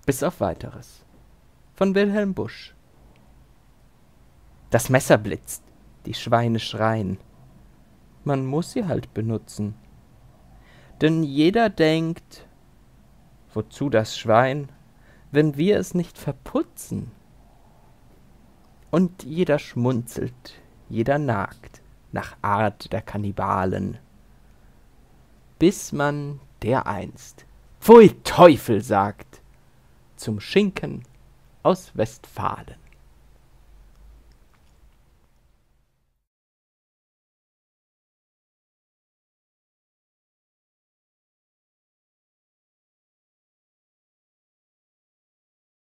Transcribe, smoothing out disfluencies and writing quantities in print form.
bis auf Weiteres. Von Wilhelm Busch. Das Messer blitzt, die Schweine schreien. Man muß sie halt benutzen. Denn jeder denkt, wozu das Schwein, wenn wir es nicht verputzen? Und jeder schmunzelt, jeder nagt, nach Art der Kannibalen, bis man dereinst Pfui Teufel sagt zum Schinken aus Westfalen.